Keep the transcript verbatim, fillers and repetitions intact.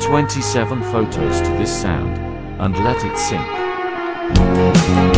twenty-seven photos to this sound, and let it sync.